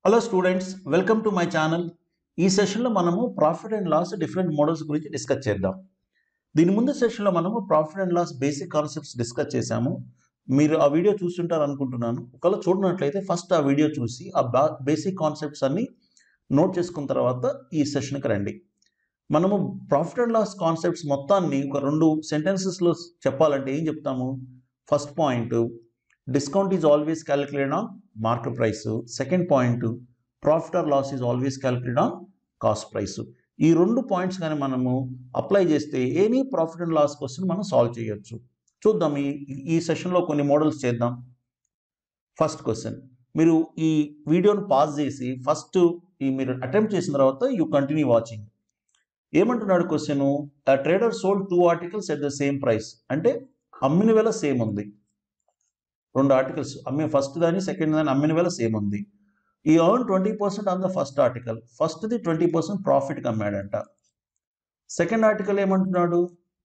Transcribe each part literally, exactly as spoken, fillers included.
Hello students, welcome to my channel. ఈ సెషన్లో మనము profit and loss different models గురించి డిస్కస్ చేద్దాం. దీని ముందు సెషన్లో మనము profit and loss basic concepts discuss చేశాము. మీరు ఆ వీడియో చూస్తుంటారు అనుకుంటున్నాను. ఒకవేళ చూడనట్లయితే ఫస్ట్ ఆ వీడియో చూసి ఆ బేసిక్ కాన్సెప్ట్స్ అన్ని నోట్ చేసుకున్న తర్వాత ఈ సెషన్కి రండి. మనము ప్రాఫిట్ అండ్ లాస్ కాన్సెప్ట్స్ మొత్తాన్ని ఒక రెండు సెంటెన్సెస్లో చెప్పాలంటే ఏం చెప్తాము? First point, discount is always calculated on market price. Second point, profit or loss is always calculated on cost price. ఈ రెండు పాయింట్స్ కానీ మనము అప్లై చేస్తే any profit and loss question మనం సాల్వ్ చేయొచ్చు. చూద్దాం, ఈ ఈ సెషన్లో కొన్ని మోడల్స్ చేద్దాం. ఫస్ట్ క్వశ్చన్, మీరు ఈ వీడియోను పాజ్ చేసి ఫస్ట్ ఈ మీరు అటెంప్ట్ చేసిన తర్వాత యూ కంటిన్యూ వాచింగ్. ఏమంటున్నాడు క్వశ్చన్? ఆ trader sold two articles at the same price. అంటే అమ్మిన వేళ సేమ్ ఉంది, రెండు ఆర్టికల్స్ అమ్మే, ఫస్ట్ దాని సెకండ్ దాని అమ్మిన వేళ సేమ్ ఉంది. ఈ earn twenty percent on the first article, ఫస్ట్ది ట్వంటీ పర్సెంట్ ప్రాఫిట్కి అమ్మాడంట. సెకండ్ ఆర్టికల్ ఏమంటున్నాడు?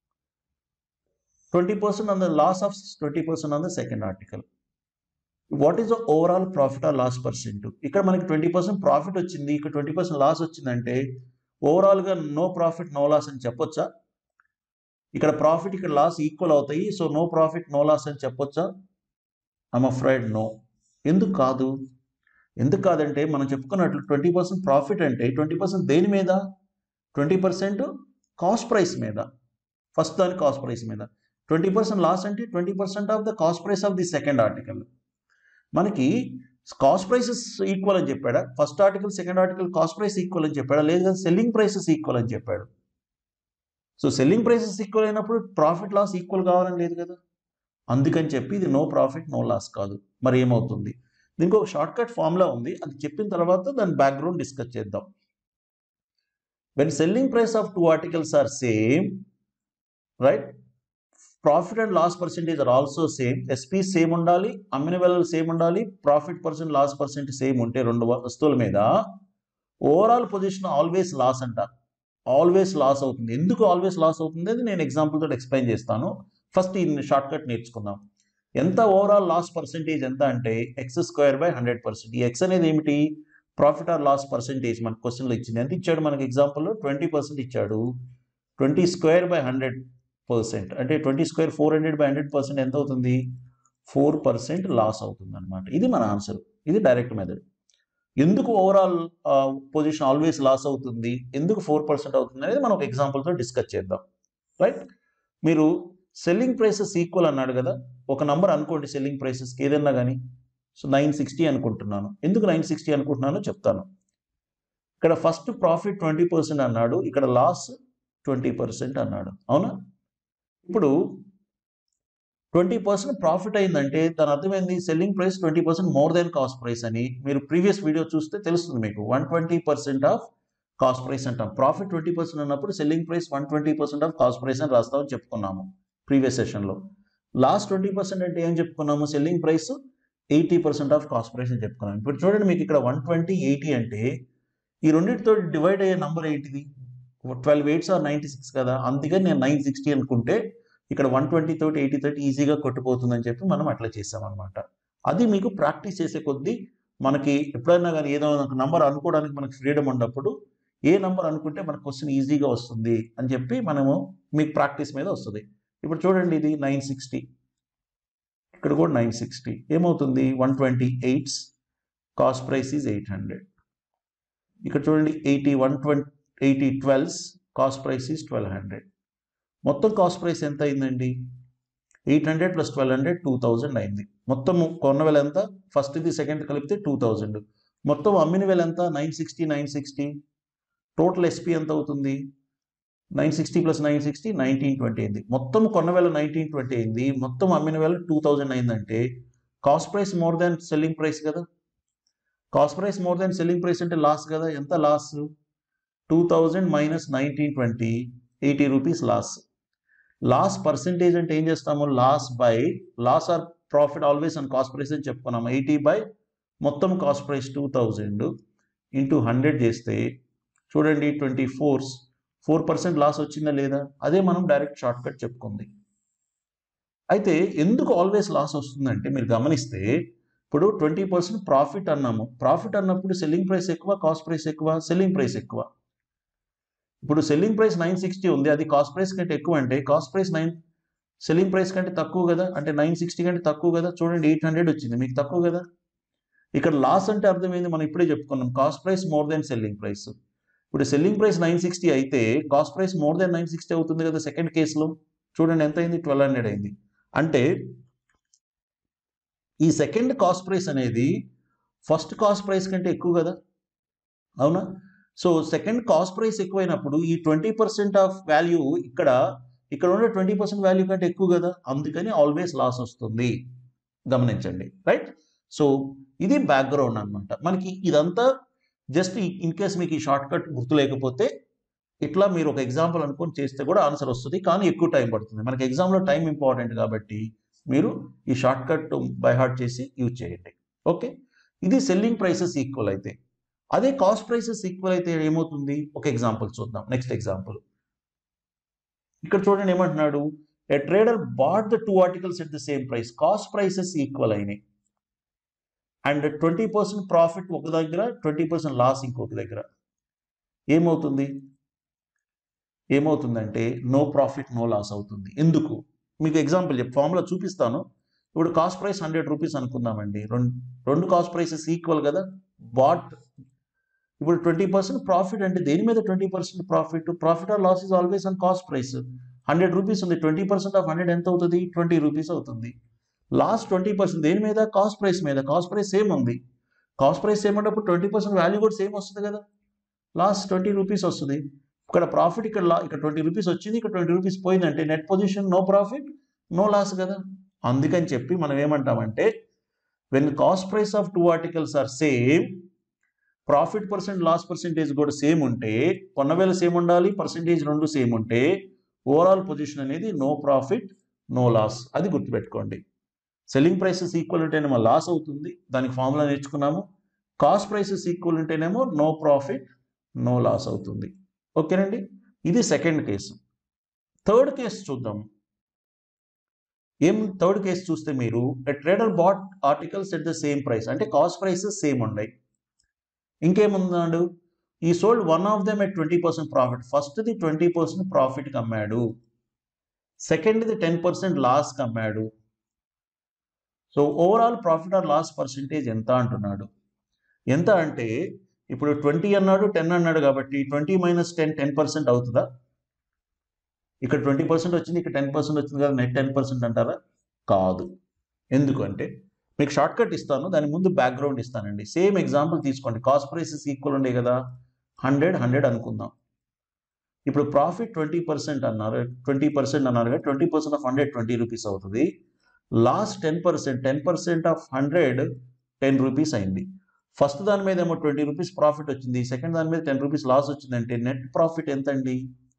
Twenty percent on the loss of twenty percent on the second article. What is the overall profit or loss percent? ఇక్కడ మనకి twenty percent profit వచ్చింది, ఇక్కడ twenty percent loss వచ్చిందంటే ఓవరాల్గా నో ప్రాఫిట్ నో లాస్ అని చెప్పొచ్చా? ఇక్కడ ప్రాఫిట్ ఇక్కడ లాస్ ఈక్వల్ అవుతాయి, so no profit no loss అని చెప్పొచ్చా? I'm afraid no. ఎందుకు కాదు? ఎందుకు కాదంటే మనం చెప్పుకున్నట్లు ట్వంటీ పర్సెంట్ ప్రాఫిట్ అంటే ట్వంటీ పర్సెంట్ దేని మీద? ట్వంటీ పర్సెంట్ కాస్ట్ ప్రైస్ మీద, ఫస్ట్ దాని కాస్ట్ ప్రైస్ మీద. ట్వంటీ పర్సెంట్ లాస్ అంటే twenty percent of the cost price of the second article. మనకి కాస్ట్ ప్రైసెస్ ఈక్వల్ అని చెప్పాడా? First article second article cost price equal అని చెప్పాడా? లేదా సెల్లింగ్ ప్రైసెస్ ఈక్వల్ అని చెప్పాడు. సో సెల్లింగ్ ప్రైసెస్ ఈక్వల్ అయినప్పుడు ప్రాఫిట్ లాస్ ఈక్వల్ కావాలని లేదు కదా. అందుకని చెప్పి ఇది నో ప్రాఫిట్ నో లాస్ కాదు. మరి ఏమవుతుంది? దీనికి ఒక షార్ట్ కట్ ఫార్ములా ఉంది, అది చెప్పిన తర్వాత దాని బ్యాక్గ్రౌండ్ డిస్కస్ చేద్దాం. When selling price of two articles are same, right, profit and loss percentage are also same. SP same ఉండాలి, అమ్మిన వేళలు సేమ్ ఉండాలి, profit percent loss percent same ఉంటే రెండు వస్తువుల మీద ఓవరాల్ పొజిషన్ ఆల్వేస్ లాస్ అంట. ఆల్వేస్ లాస్ అవుతుంది. ఎందుకు ఆల్వేస్ లాస్ అవుతుంది అది నేను ఎగ్జాంపుల్ తోటి ఎక్స్ప్లెయిన్ చేస్తాను. ఫస్ట్ ఈ షార్ట్ కట్ నేర్చుకుందాం. ఎంత ఓవరాల్ లాస్ పర్సెంటేజ్ ఎంత అంటే X square by hundred percent. ఈ ఎక్స్ అనేది ఏమిటి? ప్రాఫిట్ ఆర్ లాస్ పర్సెంటేజ్ మనకు క్వశ్చన్లో ఇచ్చింది. ఎంత ఇచ్చాడు మనకి? ఎగ్జాంపుల్లో ట్వంటీ పర్సెంట్ ఇచ్చాడు. Twenty square by hundred percent అంటే twenty square four hundred by hundred percent ఎంత అవుతుంది? ఫోర్ పర్సెంట్ లాస్ అవుతుంది అనమాట. ఇది మన ఆన్సర్. ఇది డైరెక్ట్ మెథడ్. ఎందుకు ఓవరాల్ పొజిషన్ ఆల్వేస్ లాస్ అవుతుంది, ఎందుకు ఫోర్ పర్సెంట్ అవుతుంది అనేది మనం ఒక ఎగ్జాంపుల్తో డిస్కస్ చేద్దాం. రైట్, మీరు సెల్లింగ్ ప్రైసెస్ ఈక్వల్ అన్నాడు కదా, ఒక నంబర్ అనుకోండి సెల్లింగ్ ప్రైసెస్కి ఏదన్నా కానీ. సో నైన్ సిక్స్టీ అనుకుంటున్నాను. ఎందుకు నైన్ సిక్స్టీ అనుకుంటున్నానో చెప్తాను. ఇక్కడ ఫస్ట్ ప్రాఫిట్ ట్వంటీ పర్సెంట్ అన్నాడు, ఇక్కడ లాస్ ట్వంటీ పర్సెంట్ అన్నాడు, అవునా? ఇప్పుడు ట్వంటీ పర్సెంట్ ప్రాఫిట్ అయిందంటే దాని అర్థమైంది selling price twenty percent more than cost price అని. మీరు ప్రీవియస్ వీడియో చూస్తే తెలుస్తుంది మీకు. One twenty percent of cost price అంటాం. ప్రాఫిట్ ట్వంటీ పర్సెంట్ అన్నప్పుడు selling price one twenty percent of cost price అని రాస్తామని చెప్పుకున్నాము ప్రీవియస్ సెషన్లో. లాస్ట్ ట్వంటీ పర్సెంట్ అంటే ఏం చెప్పుకున్నాము? Selling price eighty percent of cost price అని చెప్పుకున్నాము. ఇప్పుడు చూడండి, మీకు ఇక్కడ వన్ ట్వంటీ ఎయిటీ అంటే ఈ రెండింటితో డివైడ్ అయ్యే నంబర్ ఏంటిది? Twelve eights are ninety six కదా. అందుకని నేను నైన్ సిక్స్టీ అనుకుంటే ఇక్కడ వన్ ట్వంటీ తోటి ఎయిటీ తోటి ఈజీగా కొట్టిపోతుందని చెప్పి మనం అట్లా చేసామన్నమాట. అది మీకు ప్రాక్టీస్ చేసే కొద్దీ మనకి ఎప్పుడైనా కానీ ఏదో ఒక నంబర్ అనుకోవడానికి మనకు ఫ్రీడమ్ ఉన్నప్పుడు ఏ నంబర్ అనుకుంటే మన క్వశ్చన్ ఈజీగా వస్తుంది అని చెప్పి మనము మీకు ప్రాక్టీస్ మీద వస్తుంది. ఇప్పుడు చూడండి, ఇది నైన్ సిక్స్టీ, ఇక్కడ కూడా నైన్ సిక్స్టీ ఏమవుతుంది? One twenty eights cost price is eight hundred. ఇక్కడ చూడండి, eighty one twenty eighty twelves cost price is twelve hundred. మొత్తం కాస్ట్ ప్రైస్ ఎంత అయిందండి? Eight hundred plus twelve hundred two thousand అయింది. మొత్తం కొన్న వేల ఎంత? ఫస్ట్ ఇది సెకండ్ కలిపితే టూ థౌజండ్. మొత్తం అమ్మిన వేల ఎంత? Nine sixty nine sixty. Total SP ఎంత అవుతుంది? Nine sixty plus nine sixty nineteen twenty అయింది. మొత్తం కొన్న వేల నైన్టీన్ ట్వంటీ అయింది, మొత్తం అమ్మిన వేల టూ థౌజండ్ అయిందంటే cost price more than selling price కదా. Cost price more than selling price అంటే లాస్ కదా. ఎంత loss? Two thousand minus nineteen twenty, eighty rupees loss. Loss percentage అంటే ఏం చేస్తాము? Loss by loss or profit always and cost price అని చెప్పుకున్నాము. Eighty by మొత్తం cost price two thousand into hundred చేస్తే చూడండి, twenty fours four percent loss వచ్చిందా లేదా? అదే మనం డైరెక్ట్ షార్ట్ కట్ చెప్పుకుంది. అయితే ఎందుకు ఆల్వేస్ లాస్ వస్తుందంటే మీరు గమనిస్తే ఇప్పుడు ట్వంటీ పర్సెంట్ ప్రాఫిట్ అన్నాము. ప్రాఫిట్ అన్నప్పుడు సెల్లింగ్ ప్రైస్ ఎక్కువ, కాస్ట్ ప్రైస్ ఎక్కువ, సెల్లింగ్ ప్రైస్ ఎక్కువ. ఇప్పుడు సెల్లింగ్ ప్రైస్ నైన్ సిక్స్టీ ఉంది, అది కాస్ట్ ప్రైస్ కంటే ఎక్కువ అంటే cost price nine selling price కంటే తక్కువ కదా, అంటే నైన్ సిక్స్టీ కంటే తక్కువ కదా. చూడండి ఎయిట్ హండ్రెడ్ వచ్చింది, మీకు తక్కువ కదా. ఇక్కడ లాస్ అంటే అర్థమైంది, మనం ఇప్పుడే చెప్పుకున్నాం, cost price more than selling price. ఇప్పుడు సెల్లింగ్ ప్రైస్ నైన్ సిక్స్టీ అయితే cost price more than nine sixty అవుతుంది కదా సెకండ్ కేసులో. చూడండి ఎంత అయింది, ట్వెల్వ్ హండ్రెడ్ అయింది. అంటే ఈ సెకండ్ కాస్ట్ ప్రైస్ అనేది ఫస్ట్ కాస్ట్ ప్రైస్ కంటే ఎక్కువ కదా, అవునా. సో సెకండ్ కాస్ట్ ప్రైస్ ఎక్కువైనప్పుడు ఈ ట్వంటీ పర్సెంట్ ఆఫ్ వాల్యూ ఇక్కడ ఇక్కడ ఉన్న ట్వంటీ పర్సెంట్ వాల్యూ కంటే ఎక్కువ కదా, అందుకని ఆల్వేస్ లాస్ వస్తుంది, గమనించండి, రైట్. సో ఇది బ్యాక్గ్రౌండ్ అనమాట. మనకి ఇదంతా జస్ట్ ఇన్ కేస్ మీకు ఈ షార్ట్ కట్ గుర్తు లేకపోతే ఇట్లా మీరు ఒక ఎగ్జాంపుల్ అనుకొని చేస్తే కూడా ఆన్సర్ వస్తుంది, కానీ ఎక్కువ టైం పడుతుంది. మనకి ఎగ్జామ్లో టైం ఇంపార్టెంట్ కాబట్టి మీరు ఈ షార్ట్ కట్ బై హార్ట్ చేసి యూజ్ చేయండి. ఓకే, ఇది సెల్లింగ్ ప్రైసెస్ ఈక్వల్ అయితే. అదే కాస్ట్ ప్రైసెస్ ఈక్వల్ అయితే ఏమవుతుంది, ఒక ఎగ్జాంపుల్ చూద్దాం. నెక్స్ట్ ఎగ్జాంపుల్ ఇక్కడ చూడండి ఏమంటున్నాడు, a trader bought the two articles at the same price, cost prices equal అయినాయి అండ్ ట్వంటీ పర్సెంట్ ప్రాఫిట్ ఒక దగ్గర, ట్వంటీ పర్సెంట్ లాస్ ఇంకొక దగ్గర. ఏమవుతుంది ఏమవుతుందంటే నో ప్రాఫిట్ నో లాస్ అవుతుంది. ఎందుకు మీకు ఎగ్జాంపుల్ చెప్పి ఫార్ములా చూపిస్తాను. ఇప్పుడు కాస్ట్ ప్రైస్ హండ్రెడ్ రూపీస్ అనుకుందామండి, రెండు రెండు కాస్ట్ ప్రైసెస్ ఈక్వల్ కదా. బాట్ ఇప్పుడు ట్వంటీ పర్సెంట్ ప్రాఫిట్ అంటే దేని మీద twenty percent profit, profit or loss is always on cost price. Hundred rupees ఉంది, ట్వంటీ పర్సెంట్ ఆఫ్ హండ్రెడ్ ఎంత అవుతుంది, ట్వంటీ రూపీస్ అవుతుంది. లాస్ట్ ట్వంటీ పర్సెంట్ దేని మీద, కాస్ట్ ప్రైస్ మీద. కాస్ట్ ప్రైస్ సేమ్ ఉంది, కాస్ట్ ప్రైస్ సేమ్ ఉన్నప్పుడు ట్వంటీ పర్సెంట్ వాల్యూ కూడా సేమ్ వస్తుంది కదా, లాస్ట్ ట్వంటీ రూపీస్ వస్తుంది. ఇక్కడ ప్రాఫిట్ ఇక్కడ లా ఇక్కడ ట్వంటీ రూపీస్ వచ్చింది, ఇక్కడ ట్వంటీ రూపీస్ పోయిందంటే net position no profit no loss కదా. అందుకని చెప్పి మనం ఏమంటామంటే when cost price of two articles are same, profit percent loss percentage కూడా సేమ్ ఉంటే, కొన్న వేల సేమ్ ఉండాలి, పర్సెంటేజ్ రెండు సేమ్ ఉంటే ఓవరాల్ పొజిషన్ అనేది నో ప్రాఫిట్ నో లాస్. అది గుర్తుపెట్టుకోండి. సెల్లింగ్ ప్రైసెస్ ఈక్వల్ ఉంటేనేమో లాస్ అవుతుంది, దానికి ఫార్ములా నేర్చుకున్నాము. కాస్ట్ ప్రైసెస్ ఈక్వల్ ఉంటేనేమో నో ప్రాఫిట్ నో లాస్ అవుతుంది. ఓకేనండి, ఇది సెకండ్ కేసు. థర్డ్ కేసు చూద్దాం. ఏం థర్డ్ కేసు చూస్తే మీరు a trader bought articles at the same price, అంటే కాస్ట్ ప్రైసెస్ సేమ్ ఉన్నాయి. ఇంకేముందాడు, ఈ sold one of them at twenty percent profit. ఫస్ట్ది ట్వంటీ పర్సెంట్ ప్రాఫిట్కి అమ్మాడు, సెకండ్ది టెన్ పర్సెంట్ లాస్కి అమ్మాడు. So overall profit or loss percentage ఎంత అంటున్నాడు. ఎంత అంటే ఇప్పుడు ట్వంటీ అన్నాడు, టెన్ అన్నాడు కాబట్టి twenty minus ten ten percent అవుతుందా. ఇక్కడ ట్వంటీ పర్సెంట్ వచ్చింది, ఇక్కడ టెన్ పర్సెంట్ వచ్చింది కదా, నెట్ టెన్ పర్సెంట్ అంటారా, కాదు. ఎందుకంటే మీకు షార్ట్ కట్ ఇస్తాను, దాని ముందు బ్యాక్గ్రౌండ్ ఇస్తానండి. సేమ్ ఎగ్జాంపుల్ తీసుకోండి, కాస్ట్ ప్రైసెస్ ఈక్వల్ ఉండే కదా, హండ్రెడ్ హండ్రెడ్ అనుకుందాం. ఇప్పుడు ప్రాఫిట్ ట్వంటీ పర్సెంట్ అన్నారు, ట్వంటీ పర్సెంట్ అన్నారు కదా, twenty percent of hundred twenty rupees అవుతుంది. Loss ten percent ten percent of hundred ten rupees అయింది. ఫస్ట్ దాని మీద ఏమో ట్వంటీ రూపీస్ ప్రాఫిట్ వచ్చింది, సెకండ్ దాని మీద టెన్ రూపీస్ లాస్ వచ్చిందంటే నెట్ ప్రాఫిట్ ఎంత అండి,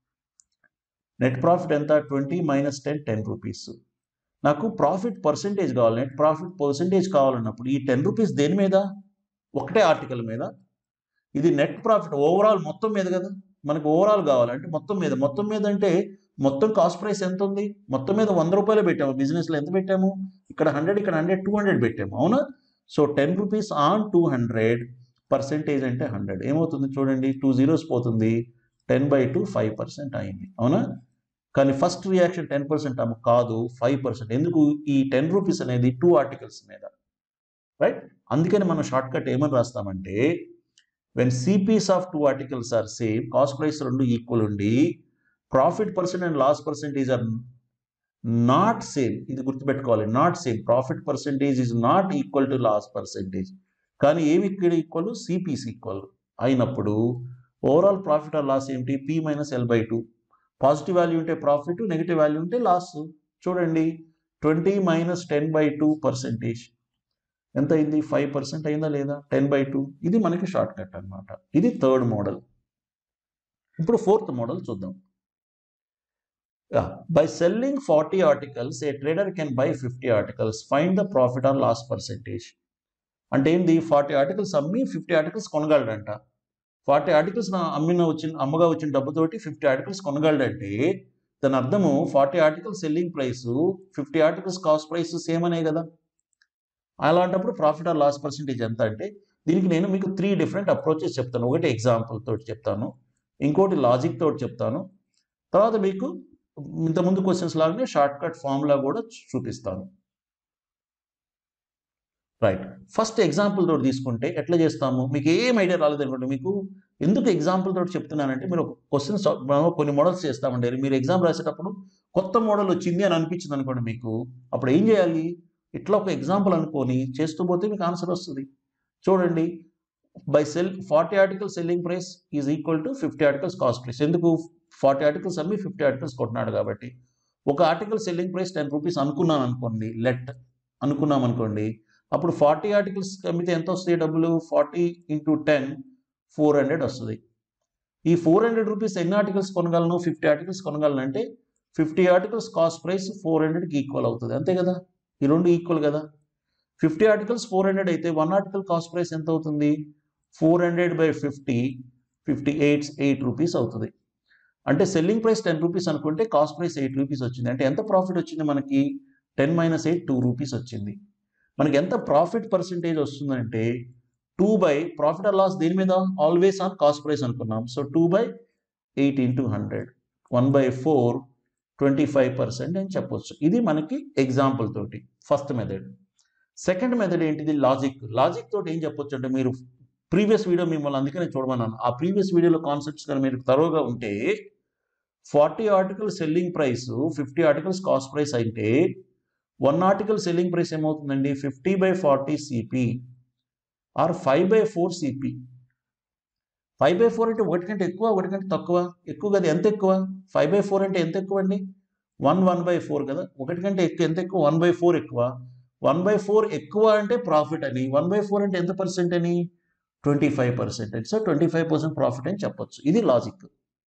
నెట్ ప్రాఫిట్ ఎంత, twenty minus ten ten rupees. నాకు ప్రాఫిట్ పర్సెంటేజ్ కావాలి, నెట్ ప్రాఫిట్ పర్సెంటేజ్ కావాలన్నప్పుడు ఈ టెన్ రూపీస్ దేని మీద, ఒకటే ఆర్టికల్ మీద. ఇది నెట్ ప్రాఫిట్ ఓవరాల్ మొత్తం మీద కదా, మనకు ఓవరాల్ కావాలంటే మొత్తం మీద. మొత్తం మీద అంటే మొత్తం కాస్ట్ ప్రైస్ ఎంత ఉంది, మొత్తం మీద వంద రూపాయలు పెట్టాము, బిజినెస్లో ఎంత పెట్టాము, ఇక్కడ హండ్రెడ్ ఇక్కడ హండ్రెడ్ టూ హండ్రెడ్ పెట్టాము, అవునా. So ten rupees on two hundred, percentage అంటే హండ్రెడ్. ఏమవుతుంది చూడండి, టూ జీరోస్ పోతుంది, ten by two five percent అయింది, అవునా. కానీ ఫస్ట్ రియాక్షన్ టెన్ పర్సెంట్ అమ్మ కాదు, ఫైవ్ పర్సెంట్. ఎందుకు, ఈ టెన్ రూపీస్ అనేది టూ ఆర్టికల్స్ మీద, రైట్. అందుకని మనం షార్ట్ కట్ ఏమని రాస్తామంటే when CPs of two articles are same, cost price రెండు ఈక్వల్ ఉండి profit percent and loss percentage are not same. ఇది గుర్తుపెట్టుకోవాలి, not same. Profit percentage is not equal to loss percentage. కానీ ఏమి ఇక్కడ ఈక్వల్, సిపీస్ ఈక్వల్ అయినప్పుడు overall profit or loss ఏమిటి, P minus L by two. Positive value ఉంటే profit, negative value ఉంటే loss. చూడండి twenty minus ten by two percentage ఎంత అయింది, ఫైవ్ పర్సెంట్ అయిందా లేదా, టెన్ బై టూ. ఇది మనకి షార్ట్ కట్ అనమాట. ఇది థర్డ్ మోడల్. ఇప్పుడు ఫోర్త్ మోడల్ చూద్దాం. By selling forty articles a trader can buy fifty articles, find the profit or loss percentage. అంటే ఏంది, ఫార్టీ ఆర్టికల్స్ అమ్మి ఫిఫ్టీ ఆర్టికల్స్ కొనగలడంట. ఫార్టీ ఆర్టికల్స్ నా అమ్మిన వచ్చిన అమ్మగా వచ్చిన డబ్బుతోటి ఫిఫ్టీ ఆర్టికల్స్ కొనగలడంటే దాని అర్థము forty articles selling price, fifty articles cost price same అనే కదా. అలాంటప్పుడు ప్రాఫిట్ ఆర్ లాస్ పర్సెంటేజ్ ఎంత అంటే దీనికి నేను మీకు త్రీ డిఫరెంట్ అప్రోచెస్ చెప్తాను. ఒకటి ఎగ్జాంపుల్ తోటి చెప్తాను, ఇంకోటి లాజిక్ తోటి చెప్తాను, తర్వాత మీకు ఇంతకుముందు క్వశ్చన్స్ లాగానే షార్ట్ కట్ ఫార్ములా కూడా చూపిస్తాను. రైట్, ఫస్ట్ ఎగ్జాంపుల్ తోటి తీసుకుంటే ఎట్లా చేస్తాము, మీకు ఏం ఐడియా రాలేదనుకోండి, మీకు ఎందుకు ఎగ్జాంపుల్ తోటి చెప్తున్నానంటే మీరు క్వశ్చన్స్ కొన్ని మోడల్స్ చేస్తామండి, మీరు ఎగ్జామ్ రాసేటప్పుడు కొత్త మోడల్ వచ్చింది అని అనిపించింది అనుకోండి మీకు, అప్పుడు ఏం చేయాలి, ఇట్లా ఒక ఎగ్జాంపుల్ అనుకొని చేస్తూ పోతే మీకు ఆన్సర్ వస్తుంది. చూడండి, by sell forty article selling price is equal to fifty articles cost price. ఎందుకు, ఫార్టీ ఆర్టికల్స్ అమ్మి ఫిఫ్టీ ఆర్టికల్స్ కొట్టినాడు కాబట్టి. ఒక article selling price ten rupees అనుకున్నాను అనుకోండి, లెట్ అనుకున్నాం అనుకోండి, అప్పుడు ఫార్టీ ఆర్టికల్స్ అమ్మితే ఎంత వస్తాయి డబ్బులు, forty into ten four hundred వస్తుంది. ఈ ఫోర్ హండ్రెడ్ రూపీస్ ఎన్ని ఆర్టికల్స్ కొనగలను, ఫిఫ్టీ ఆర్టికల్స్ కొనగలను అంటే fifty articles cost price four హండ్రెడ్కి ఈక్వల్ అవుతుంది, అంతే కదా, ఈ రెండు ఈక్వల్ కదా. ఫిఫ్టీ ఆర్టికల్స్ ఫోర్ హండ్రెడ్ అయితే వన్ ఆర్టికల్ కాస్ట్ ప్రైస్ ఎంత అవుతుంది, four hundred by fifty fifty eight eight rupees అవుతుంది. అంటే సెల్లింగ్ ప్రైస్ టెన్ రూపీస్ అనుకుంటే కాస్ట్ ప్రైస్ ఎయిట్ రూపీస్ వచ్చింది. అంటే ఎంత ప్రాఫిట్ వచ్చింది మనకి, ten minus eight two rupees వచ్చింది. మనకి ఎంత ప్రాఫిట్ పర్సంటేజ్ వస్తుందంటే two by profit or loss దేని మీద, ఆల్వేస్ ఆన్ కాస్ట్ ప్రైస్ అనుకున్నాం. So two by eight into hundred, one by four twenty five percent అని చెప్పొచ్చు. ఇది మనకి ఎగ్జాంపుల్ తోటి ఫస్ట్ మెథడ్. సెకండ్ మెథడ్ ఏంటిది, లాజిక్. లాజిక్ తోటి ఏం చెప్పొచ్చు అంటే, మీరు ప్రీవియస్ వీడియో మిమ్మల్ని అందుకనే చూడమన్నాను, ఆ ప్రీవియస్ వీడియోలో కాన్సెప్ట్స్ కానీ మీరు తరోగా ఉంటే forty article selling price fifty articles cost price అయితే వన్ ఆర్టికల్ సెల్లింగ్ ప్రైస్ ఏమవుతుందండి, fifty by forty CP or five by four CP. Five by four అంటే ఒకటి కంటే ఎక్కువ, ఒకటి కంటే తక్కువ, ఎక్కువ కదా, ఎంత ఎక్కువ, ఫైవ్ బై ఫోర్ అంటే ఎంత ఎక్కువ అండి, వన్ వన్ బై ఫోర్ కదా, ఒకటి కంటే ఎక్కువ ఎంత ఎక్కువ, వన్ బై ఫోర్ ఎక్కువ. వన్ బై ఫోర్ ఎక్కువ అంటే ప్రాఫిట్ అని, వన్ బై ఫోర్ అంటే ఎంత పర్సెంట్ అని, ట్వంటీ ఫైవ్ పర్సెంట్ అని. So twenty five percent profit అని చెప్పొచ్చు. ఇది లాజిక్.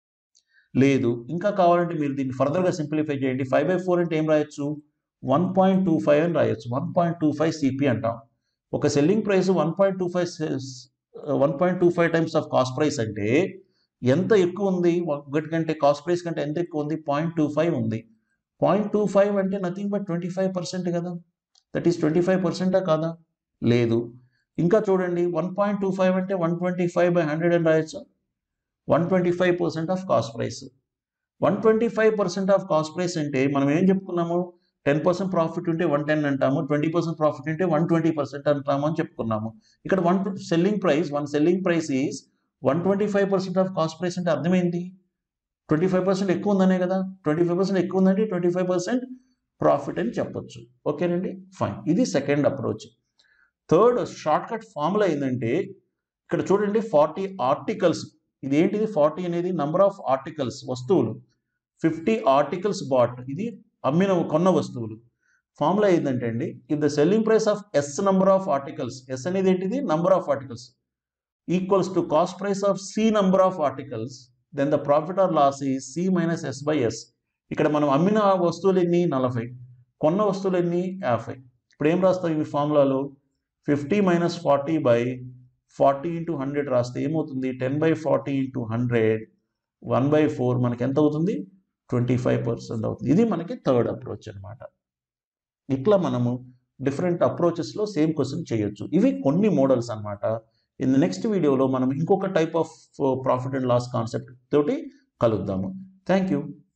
లేదు ఇంకా కావాలంటే మీరు దీన్ని ఫర్దర్గా సింప్లిఫై చేయండి. ఫైవ్ బై ఫోర్ అంటే ఏం రాయొచ్చు, వన్ పాయింట్ టూ ఫైవ్ అని రాయొచ్చు. One point two five CP అంటాం. ఒక selling price one point two five one point two five times of cost price అంటే ఎంత ఎక్కువ ఉంది, ఒకటి కంటే కాస్ట్ ప్రైస్ కంటే ఎంత ఎక్కువ ఉంది, పాయింట్ టూ ఫైవ్ ఉంది. పాయింట్ టూ ఫైవ్ అంటే nothing but twenty five percent కదా, దట్ ఈస్ ట్వంటీ ఫైవ్ పర్సెంటా కాదా, లేదు. ఇంకా చూడండి, వన్ పాయింట్ టూ ఫైవ్ అంటే one twenty five by hundred అని రాయొచ్చు. One twenty five percent of cost price. One twenty five percent of cost price అంటే మనం ఏం చెప్పుకున్నాము, టెన్ పర్సెంట్ ప్రాఫిట్ ఉంటే వన్ టెన్ అంటాము, ట్వంటీ పర్సెంట్ ప్రాఫిట్ ఉంటే వన్ ట్వంటీ పర్సెంట్ అంటాము అని చెప్పుకున్నాము. ఇక్కడ one selling price one selling price is one twenty five percent of cost price అంటే అర్థమైంది, ట్వంటీ ఫైవ్ పర్సెంట్ ఎక్కువ ఉందనే కదా, ట్వంటీ ఫైవ్ పర్సెంట్ ఎక్కువ ఉందంటే ట్వంటీ ఫైవ్ పర్సెంట్ ప్రాఫిట్ అని చెప్పొచ్చు. ఓకేనండి, ఫైన్. ఇది second approach. Third short cut formula ఏంటంటే, ఇక్కడ చూడండి ఫార్టీ ఆర్టికల్స్, ఇది ఏంటిది, ఫార్టీ అనేది నంబర్ ఆఫ్ ఆర్టికల్స్ వస్తువులు, ఫిఫ్టీ ఆర్టికల్స్ బాట్, ఇది అమ్మిన కొన్న వస్తువులు. ఫార్ములా ఏంటంటే అండి, if the selling price of S number of articles, S అనేది ఏంటిది, number of articles, equals to cost price of C number of articles, then the profit or loss is C minus S by S. ఇక్కడ మనం అమ్మిన వస్తువులు ఎన్ని, నలభై, కొన్న వస్తువులు ఎన్ని, యాభై. ఇప్పుడు ఏం రాస్తాం ఈ ఫార్ములాలో, fifty minus forty by forty into hundred రాస్తే ఏమవుతుంది, ten by forty into hundred, one by four మనకి ఎంత అవుతుంది, ట్వంటీ ఫైవ్ పర్సెంట్ అవుతుంది. ఇది మనకి థర్డ్ అప్రోచ్ అనమాట. ఇట్లా మనము డిఫరెంట్ అప్రోచెస్లో సేమ్ క్వశ్చన్ చేయొచ్చు. ఇవి కొన్ని మోడల్స్ అనమాట. ఇన్ ద నెక్స్ట్ వీడియోలో మనం ఇంకొక type of profit and loss concept తోటి కలుద్దాము. Thank you.